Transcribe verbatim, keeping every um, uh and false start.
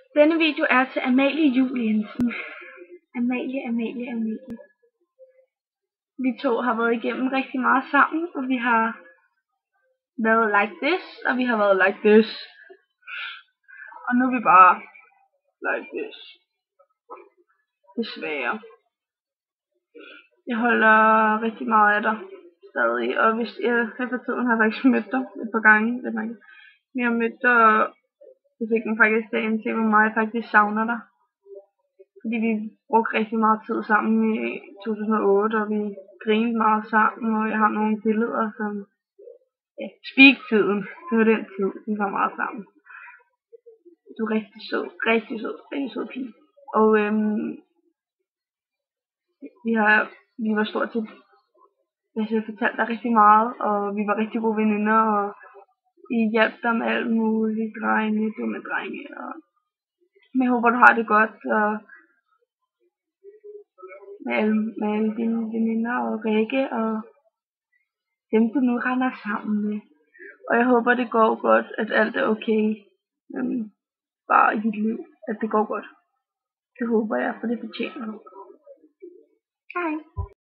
Denne video er til Amalie Juliensen. Amalie, Amalie, Amalie. Vi to har været igennem rigtig meget sammen, og vi har været like this, og vi har været like this. Og nu er vi bare like this. Desværre. Jeg holder rigtig meget af dig stadig, og hvis jeg her for tiden har jeg faktisk mødt dig et par gange. Det er vi har mødt dig, og jeg fik den faktisk dagen til, hvor meget jeg faktisk savner dig. Fordi vi brugte rigtig meget tid sammen i to tusind og otte, og vi grinede meget sammen, og jeg har nogle billeder, som ja, speak-tiden, det var den tid, vi var meget sammen. Du er rigtig sød, rigtig sød, rigtig sød pige. Og øhm, vi, har, vi var stort set, jeg har fortalt dig rigtig meget, og vi var rigtig gode veninder, og I hjalp dig med alt muligt, drenge, dumme drenge, og men jeg håber, du har det godt, og med alle, med alle dine veninder og Rikke, og dem du nu render sammen med. Og jeg håber, det går godt, at alt er okay. Um, bare i dit liv, at det går godt. Det håber jeg, for det fortjener du. Hej.